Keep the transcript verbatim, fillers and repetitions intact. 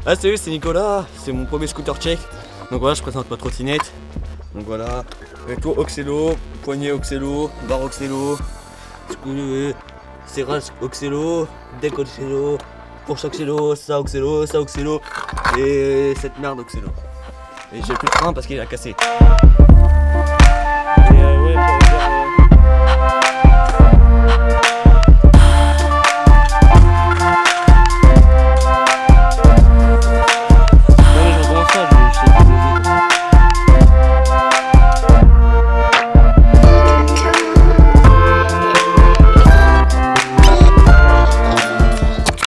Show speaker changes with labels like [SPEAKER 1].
[SPEAKER 1] Ah salut, c'est Nicolas, c'est mon premier scooter tchèque. Donc voilà, je présente ma trottinette. Donc voilà, tour Oxelo, poignée Oxelo, barre Oxelo, serrage Oxelo, deck Oxelo, fourche Oxelo, ça Oxelo, ça Oxelo et cette merde Oxelo. Et j'ai plus de frein parce qu'il a cassé. Et euh, ouais,